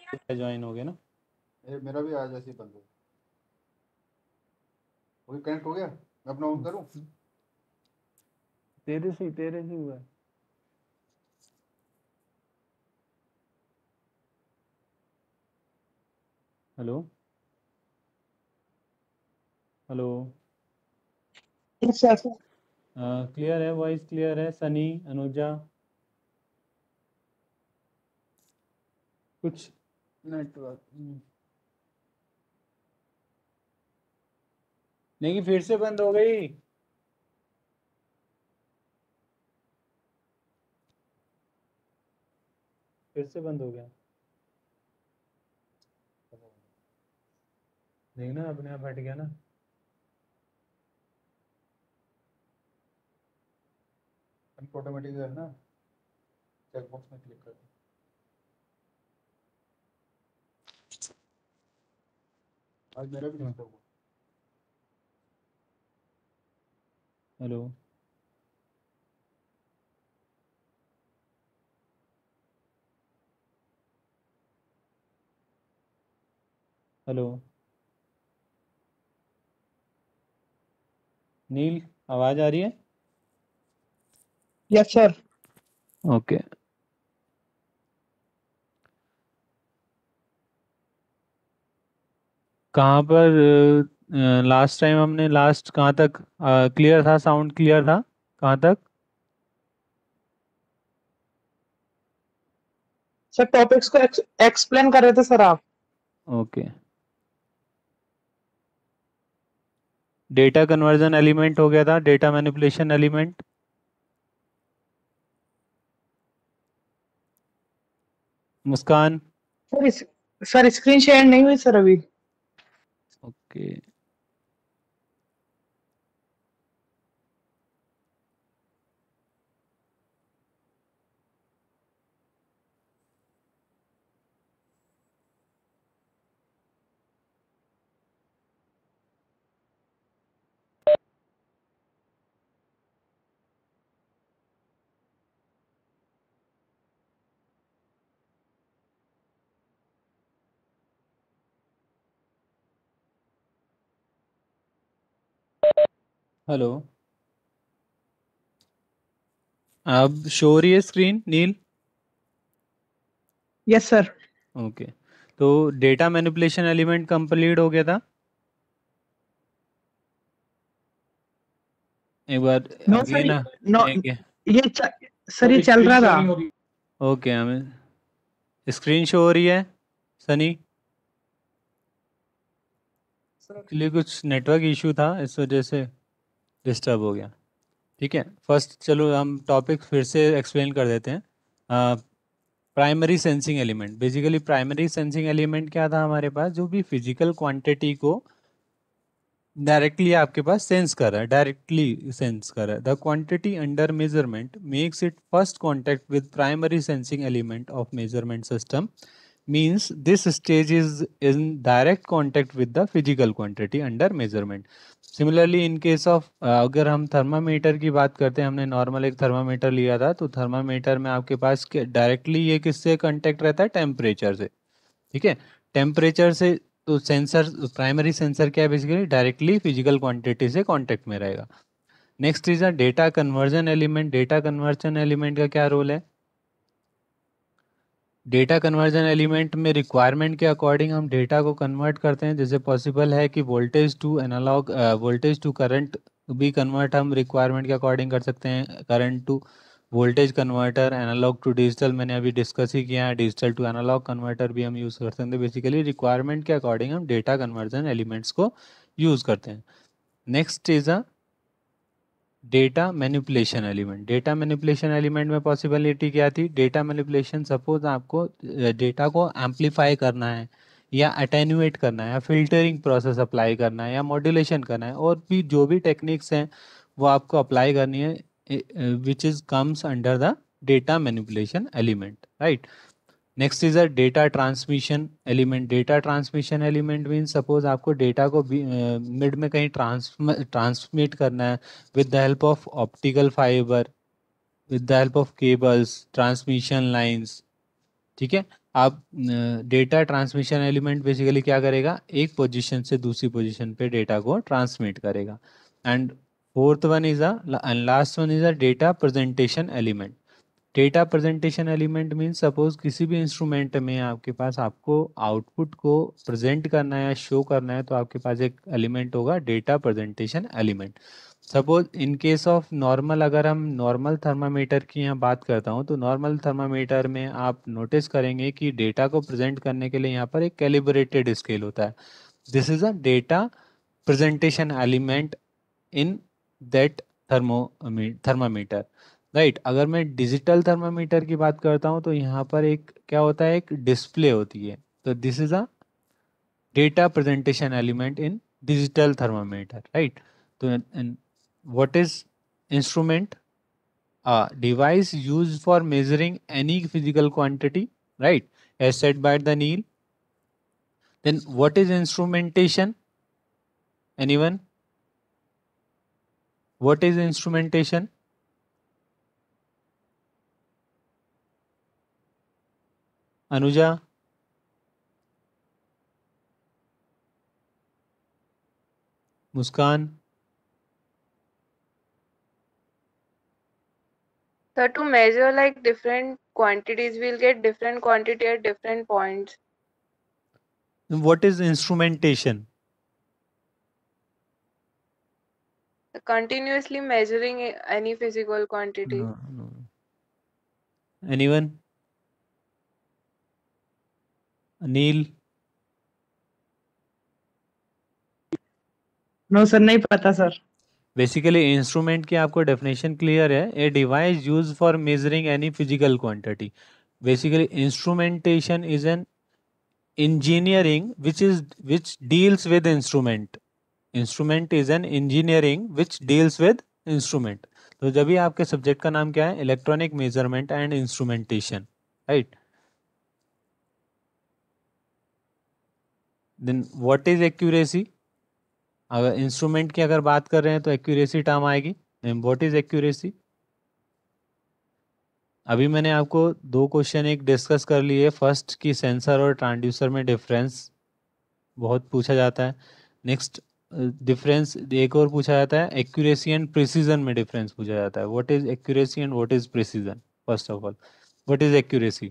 Join हो गया ना। मेरा भी आज ऐसे ही बंद हो गया। कनेक्ट हो गया, मैं अपना ऑन करूं? तेरे से हुआ है। Hello hello. क्लियर है, वॉइस क्लियर है। सनी, अनुजा, कुछ नेटवर्क नहीं, फिर से बंद हो गई। फिर से बंद हो गया। देखना अपने आप हट गया ना। ऑटोमेटिक है ना, चेक बॉक्स में क्लिक कर। आज मेरा भी डिस्टर्ब हुआ। Hello hello. नील, आवाज आ रही है? Yes sir. ओके। कहाँ पर लास्ट टाइम हमने लास्ट कहाँ तक क्लियर था? साउंड क्लियर था कहाँ तक? सर टॉपिक्स को एक्सप्लेन कर रहे थे सर आप। ओके। डेटा कन्वर्जन एलिमेंट हो गया था, data manipulation element. Muskan. Sir screen share नहीं हुई सर अभी। ओके। हेलो, अब शो हो रही है screen Neel? Yes sir. Okay. तो डेटा मैनिपुलेशन एलिमेंट कंप्लीट हो गया था। एक बार नो सर, अगेन नो ये सर ये चल रहा था। ओके, हमें स्क्रीन शो हो रही है। सनी, एक्चुअली कुछ नेटवर्क इशू था, इस वजह से डिस्टर्ब हो गया। ठीक है, फर्स्ट चलो हम टॉपिक फिर से एक्सप्लेन कर देते हैं। Primary sensing element, basically primary sensing element क्या था हमारे पास? जो भी फिजिकल क्वांटिटी को डायरेक्टली आपके पास सेंस कर रहा है, डायरेक्टली सेंस कर रहा है। The quantity under measurement makes it first contact with primary sensing element of measurement system, means this stage is in direct contact with the physical quantity under measurement. Similarly in case of अगर हम thermometer की बात करते हैं, हमने normal एक thermometer लिया था, तो थर्मामीटर में आपके पास डायरेक्टली ये किससे कांटेक्ट रहता है? टेम्परेचर से। ठीक है, टेम्परेचर से। तो सेंसर, प्राइमरी सेंसर क्या है? बेसिकली डायरेक्टली फिजिकल क्वांटिटी से कांटेक्ट में रहेगा। Next is a data conversion element. Data conversion element का क्या रोल है? डेटा कन्वर्जन एलिमेंट में रिक्वायरमेंट के अकॉर्डिंग हम डेटा को कन्वर्ट करते हैं। जैसे पॉसिबल है कि voltage to analog, voltage to current भी कन्वर्ट हम रिक्वायरमेंट के अकॉर्डिंग कर सकते हैं। Current to voltage converter, analog to digital मैंने अभी डिस्कस ही किया है। डिजिटल टू एनालॉग कन्वर्टर भी हम यूज़ कर सकते हैं। बेसिकली रिक्वायरमेंट के अकॉर्डिंग हम डेटा कन्वर्जन एलिमेंट्स को यूज़ करते हैं। Next is a data manipulation element. Data manipulation element में पॉसिबिलिटी क्या थी? डेटा मैनिपुलेशन, सपोज आपको डेटा को एम्पलीफाई करना है या अटेन्यूएट करना है या फिल्टरिंग प्रोसेस अप्लाई करना है या मॉड्यूलेशन करना है, और भी जो भी टेक्निक्स हैं वो आपको अप्लाई करनी है, which is comes under the data manipulation element, right. Next is a data transmission element. Data transmission element mean suppose आपको डेटा को मिड में कहीं ट्रांसमिट करना है with the help of optical fiber, with the help of cables, transmission lines। ठीक है, आप data transmission element basically क्या करेगा, एक पोजीशन से दूसरी पोजीशन पे डेटा को ट्रांसमिट करेगा। And fourth one is and last one is a data presentation element. Data presentation element means suppose किसी भी इंस्ट्रूमेंट में आपके पास आपको आउटपुट को प्रेजेंट करना है या शो करना है, तो आपके पास एक एलिमेंट होगा data presentation element. Suppose in case of normal, अगर हम नॉर्मल थर्मामीटर की यहाँ बात करता हूँ, तो नॉर्मल थर्मामीटर में आप नोटिस करेंगे कि डेटा को प्रेजेंट करने के लिए यहाँ पर एक कैलिब्रेटेड स्केल होता है। This is a data presentation element in that thermometer, right. अगर मैं डिजिटल थर्मामीटर की बात करता हूँ, तो यहाँ पर एक क्या होता है, एक डिस्प्ले होती है। तो this is a data presentation element in digital thermometer, right. तो what is instrument? A device used for measuring any physical quantity, right, as said by the Neil. Then what is instrumentation? Anyone? What is instrumentation? Anuja? Muskan? So to measure like different quantities, we'll get different quantity at different points. What is instrumentation? Continuously measuring any physical quantity. No. Anyone? Neil? No sir, नहीं पता sir. Basically instrument की आपको definition clear है, a device use for measuring any physical quantity. Basically instrumentation is an engineering which deals with instrument. Instrument is an engineering which deals with instrument. तो जब भी आपके subject का नाम क्या है, electronic measurement and instrumentation, right. Then what is accuracy? अगर instrument की अगर बात कर रहे हैं तो एक्यूरेसी टर्म आएगी। What is accuracy? अभी मैंने आपको दो क्वेश्चन एक डिस्कस कर लिए। फर्स्ट की सेंसर और ट्रांसड्यूसर में डिफरेंस बहुत पूछा जाता है। नेक्स्ट डिफरेंस एक और पूछा जाता है, एक्यूरेसी एंड प्रिसीजन में डिफरेंस पूछा जाता है। What is accuracy and what is precision? First of all, what is accuracy?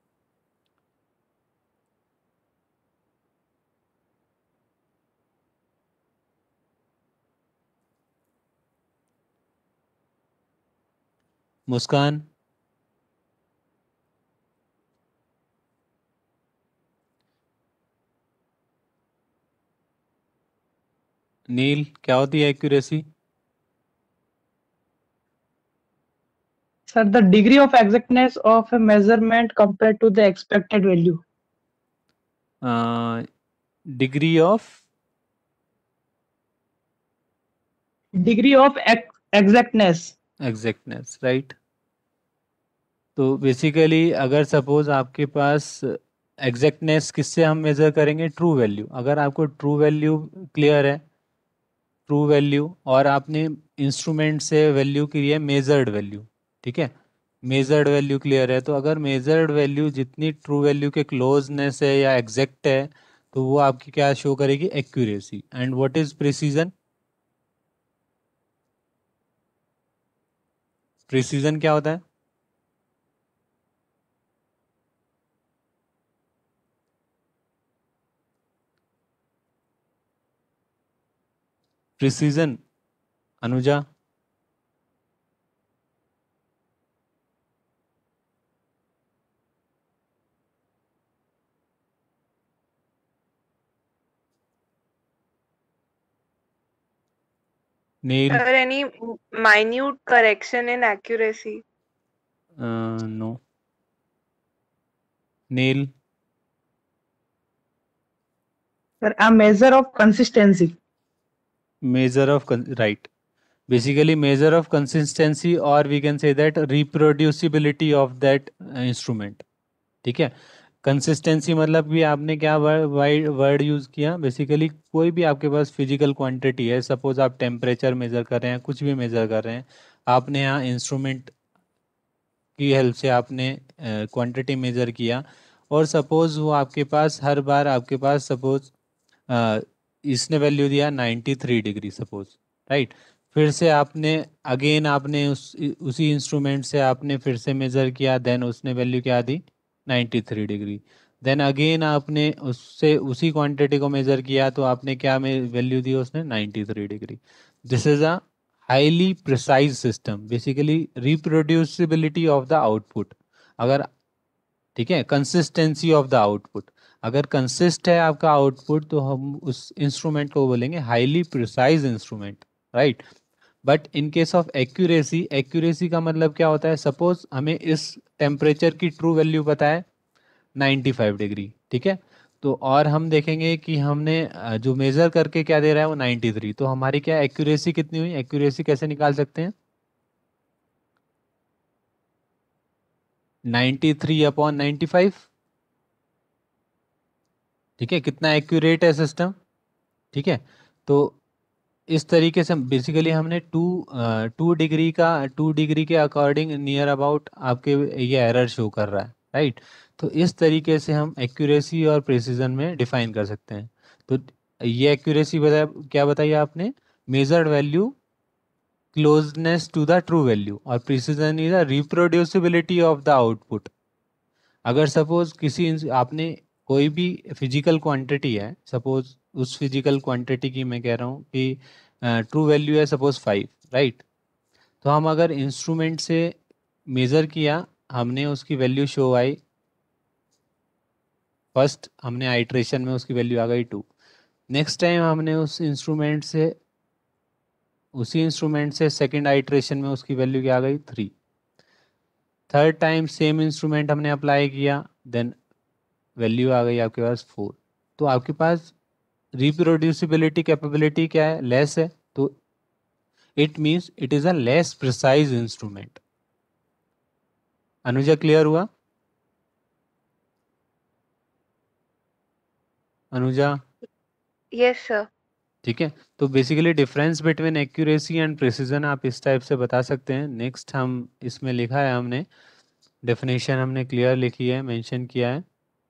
Muskaan? Neil, क्या होती है accuracy? Sir, the degree of exactness of a measurement compare to the expected value. Degree of exactness. Exactness, right. तो basically अगर suppose आपके पास exactness किससे हम measure करेंगे? True value. अगर आपको ट्रू वैल्यू क्लियर है, ट्रू वैल्यू, और आपने इंस्ट्रूमेंट से वैल्यू की है मेजर्ड वैल्यू, ठीक है, मेजर्ड वैल्यू क्लियर है, तो अगर मेजर्ड वैल्यू जितनी ट्रू वैल्यू के क्लोजनेस है या एग्जैक्ट है, तो वो आपकी क्या शो करेगी? Accuracy. And what is precision? Precision क्या होता है? Precision, Anuja? Neil? Or any minute correction in accuracy. No. Neil? Sir, a measure of consistency. measure of right, basically measure of consistency, or we can say that reproducibility of that instrument, ठीक है। Consistency मतलब भी आपने क्या word use किया? Basically कोई भी आपके पास फिजिकल क्वांटिटी है, सपोज आप टेम्परेचर मेज़र कर रहे हैं, कुछ भी मेज़र कर रहे हैं, आपने यहाँ इंस्ट्रूमेंट की हेल्प से आपने क्वांटिटी मेज़र किया, और सपोज वो आपके पास हर बार आपके पास सपोज इसने वैल्यू दिया 93 डिग्री सपोज, राइट। फिर से आपने अगेन आपने उसी इंस्ट्रूमेंट से आपने फिर से मेज़र किया, देन उसने वैल्यू क्या दी 93 डिग्री। देन अगेन आपने उससे उसी क्वांटिटी को मेज़र किया तो आपने क्या वैल्यू दी उसने 93 degree. This is a highly precise system, basically reproducibility of the output. अगर ठीक है, कंसिस्टेंसी ऑफ द आउटपुट, अगर कंसिस्ट है आपका आउटपुट तो हम उस इंस्ट्रूमेंट को बोलेंगे highly precise instrument, right. But in case of accuracy, accuracy का मतलब क्या होता है, सपोज हमें इस टेम्परेचर की ट्रू वैल्यू पता है 95 डिग्री, ठीक है। तो और हम देखेंगे कि हमने जो मेजर करके क्या दे रहा है वो 93, तो हमारी क्या एक्यूरेसी कितनी हुई, एक्यूरेसी कैसे निकाल सकते हैं, 93/95, ठीक है, कितना एक्यूरेट है सिस्टम, ठीक है। तो इस तरीके से बेसिकली हमने टू डिग्री के अकॉर्डिंग नियर अबाउट आपके ये एरर शो कर रहा है, राइट। तो इस तरीके से हम एक्यूरेसी और प्रिसीजन में डिफाइन कर सकते हैं। तो ये एक्यूरेसी क्या बताइए आपने, measured value closeness to the true value, और precision is the reproducibility of the output. अगर सपोज आपने कोई भी फिजिकल क्वांटिटी है, सपोज उस फिजिकल क्वांटिटी की मैं कह रहा हूँ कि ट्रू वैल्यू है सपोज 5, राइट। तो हम अगर इंस्ट्रूमेंट से मेज़र किया, हमने उसकी वैल्यू शो आई, फर्स्ट हमने आइट्रेशन में उसकी वैल्यू आ गई 2, नेक्स्ट टाइम हमने उसी इंस्ट्रूमेंट से सेकेंड आइट्रेशन में उसकी वैल्यू क्या आ गई 3, थर्ड टाइम सेम इंस्ट्रूमेंट हमने अप्लाई किया, देन वैल्यू आ गई आपके पास 4। तो आपके पास रिप्रोड्यूसिबिलिटी कैपेबिलिटी क्या है, लेस है, तो it means it is a less precise instrument. Anuja clear हुआ, अनुजा, Yes, sir. ठीक है। तो basically difference between accuracy and precision आप इस टाइप से बता सकते हैं। नेक्स्ट हम इसमें लिखा है, हमने डेफिनेशन हमने क्लियर लिखी है, मेंशन किया है।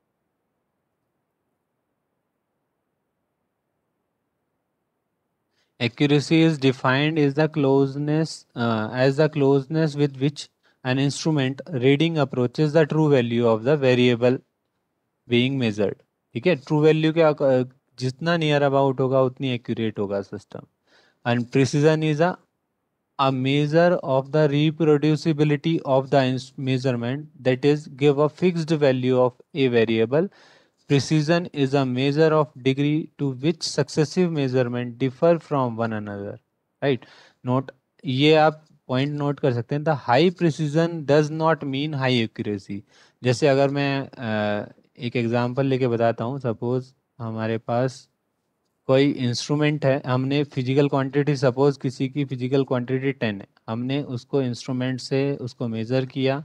Accuracy is defined as the closeness with which an instrument reading approaches the true value of the variable being measured, ठीक है। ट्रू वैल्यू के जितना नियर अबाउट होगा उतनी एक्यूरेट होगा system. And precision is a measure of the reproducibility of the measurement, that is give a fixed value of a variable. Precision is a measure of degree to which successive measurement differ from one another, right। Note, ये आप point note कर सकते हैं, the high precision does not mean high accuracy. जैसे अगर मैं एक example लेके बताता हूँ, सपोज हमारे पास कोई इंस्ट्रूमेंट है, हमने फिजिकल क्वांटिटी, सपोज किसी की फिजिकल क्वांटिटी 10 है, हमने उसको इंस्ट्रूमेंट से उसको मेज़र किया,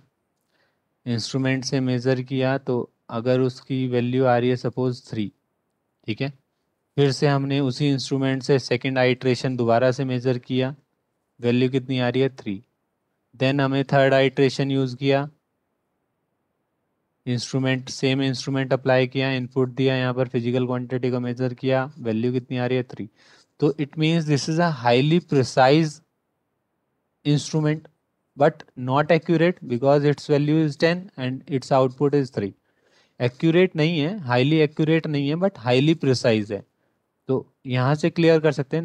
तो अगर उसकी वैल्यू आ रही है सपोज 3, ठीक है। फिर से हमने उसी इंस्ट्रूमेंट से सेकेंड आइट्रेशन दोबारा से मेज़र किया, वैल्यू कितनी आ रही है 3। देन हमें थर्ड आइट्रेशन यूज़ किया, सेम इंस्ट्रूमेंट अप्लाई किया, इनपुट दिया, यहाँ पर फिजिकल क्वांटिटी को मेजर किया, वैल्यू कितनी आ रही है 3। तो it means this is a highly precise instrument but not accurate because its value is 10 and its output is 3। Accurate नहीं है, हाईली एक्यूरेट नहीं है, बट हाईली प्रिसाइज है। तो यहाँ से क्लियर कर सकते हैं,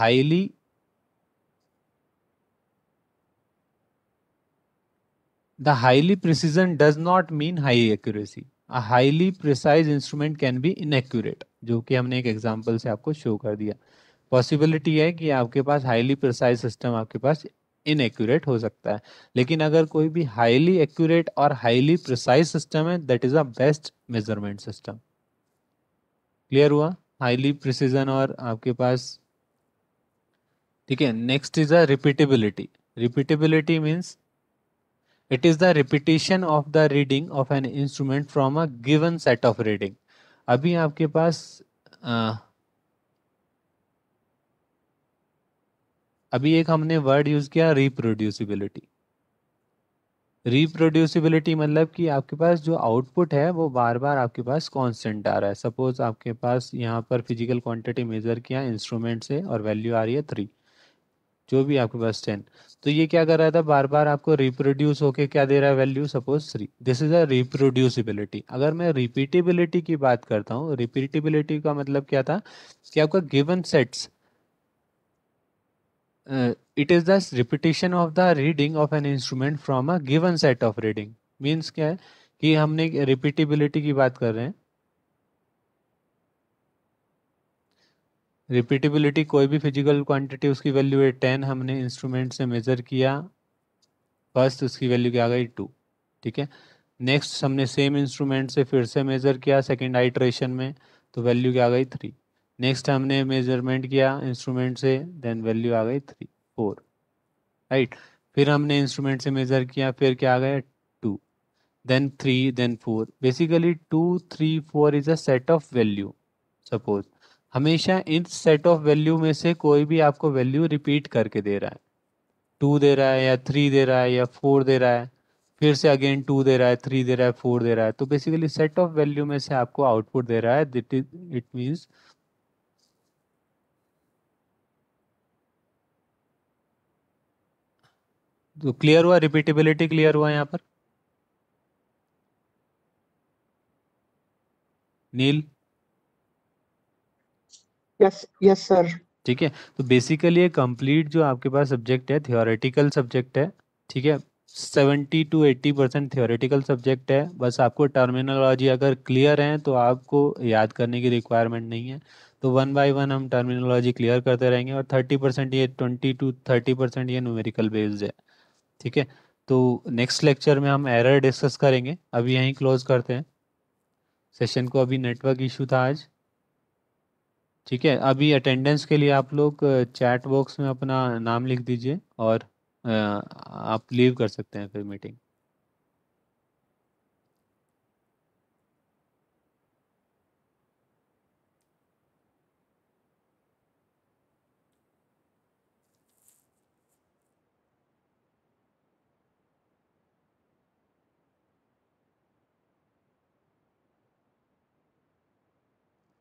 the highly precision does not mean high accuracy. A highly precise instrument can be inaccurate, जो कि हमने एक एग्जांपल से आपको शो कर दिया। पॉसिबिलिटी है कि आपके पास हाईली प्रिसाइज सिस्टम आपके पास इनएक्यूरेट हो सकता है, लेकिन अगर कोई भी हाईली एक्यूरेट और हाईली प्रिसाइज सिस्टम है, that is a best measurement system. Clear हुआ, हाईली प्रिसीजन और आपके पास, ठीक है। Next is a repeatability. Repeatability means it is the repetition of the reading of an instrument from a given set of reading। अभी आपके पास अभी एक हमने वर्ड यूज किया रिप्रोड्यूसिबिलिटी। रिप्रोड्यूसिबिलिटी मतलब कि आपके पास जो आउटपुट है वो बार बार आपके पास कांस्टेंट आ रहा है। सपोज आपके पास यहाँ पर फिजिकल क्वांटिटी मेजर किया इंस्ट्रूमेंट से और वैल्यू आ रही है 3, जो भी आपके पास 10, तो ये क्या कर रहा था, बार बार आपको रिप्रोड्यूस होके क्या दे रहा है value, suppose 3। This is a reproducibility. अगर मैं रिपीटेबिलिटी की बात करता हूँ, रिपीटेबिलिटी का मतलब क्या था कि आपका given sets, it is the repetition of the reading of an instrument from a given set of reading. Means क्या है कि हमने रिपीटेबिलिटी की बात कर रहे हैं। रिपीटेबिलिटी कोई भी फिजिकल क्वांटिटी, उसकी वैल्यू है 10, हमने इंस्ट्रूमेंट से मेजर किया फर्स्ट, उसकी वैल्यू क्या आ गई 2, ठीक है। नेक्स्ट हमने सेम इंस्ट्रूमेंट से फिर से मेजर किया सेकेंड आइट्रेशन में, तो वैल्यू क्या आ गई 3। नेक्स्ट हमने मेजरमेंट किया इंस्ट्रूमेंट से, देन वैल्यू आ गई 3 4, राइट। फिर हमने इंस्ट्रूमेंट से मेजर किया, फिर क्या आ गया 2, then 3, then 4। Basically 2 3 4 is a set of value. Suppose हमेशा इन सेट ऑफ वैल्यू में से कोई भी आपको वैल्यू रिपीट करके दे रहा है, 2 दे रहा है या 3 दे रहा है या 4 दे रहा है, फिर से अगेन 2 दे रहा है, 3 दे रहा है, 4 दे रहा है, तो बेसिकली सेट ऑफ वैल्यू में से आपको आउटपुट दे रहा है। इट मीन्स तो क्लियर हुआ, रिपीटेबिलिटी क्लियर हुआ यहाँ पर नील? Yes, sir. ठीक है, तो बेसिकली ये कंप्लीट जो आपके पास सब्जेक्ट है थियोरेटिकल सब्जेक्ट है, ठीक है। 70 to 80% थियोरेटिकल सब्जेक्ट है। बस आपको टर्मिनोलॉजी अगर क्लियर है तो आपको याद करने की रिक्वायरमेंट नहीं है। तो 1 by 1 हम टर्मिनोलॉजी क्लियर करते रहेंगे, और 30% ये 20 to 30% ये न्यूमेरिकल बेस्ड है, ठीक है। तो नेक्स्ट लेक्चर में हम एरर डिस्कस करेंगे। अभी यहीं क्लोज करते हैं सेशन को, अभी नेटवर्क इशू था आज, ठीक है। अभी अटेंडेंस के लिए आप लोग चैट बॉक्स में अपना नाम लिख दीजिए, और आप लीव कर सकते हैं फिर meeting.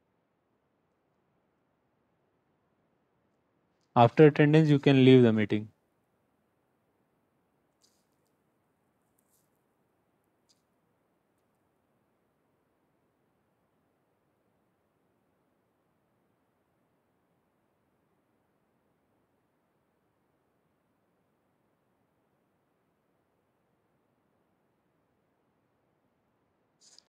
After attendance, you can leave the meeting.